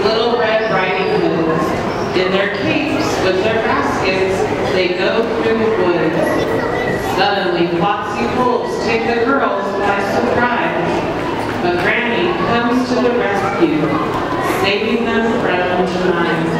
Little Red Riding Hoods. In their capes, with their baskets, they go through the woods. Suddenly, foxy wolves take the girls by surprise. But Granny comes to the rescue, saving them from demise.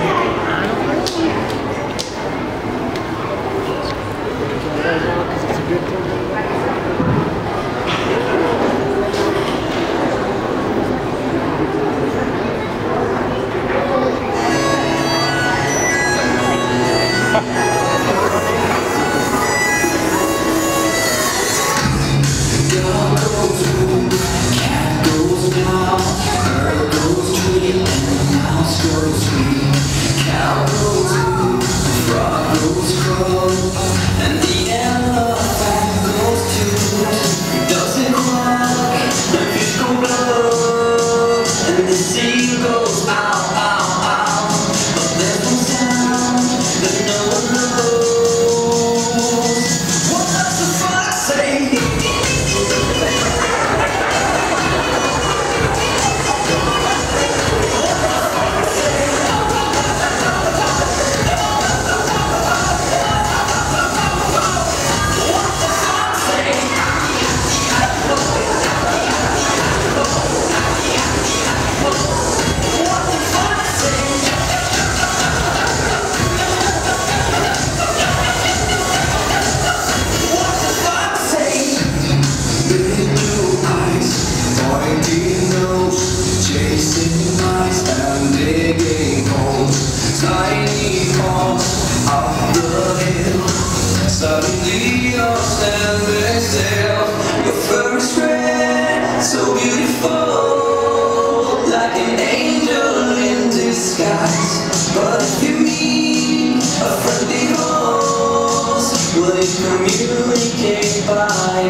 Suddenly you're standing still. Your fur is red, so beautiful, like an angel in disguise. But if you meet a friendly horse, will you communicate by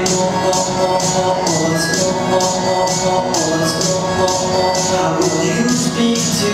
words? How will you speak to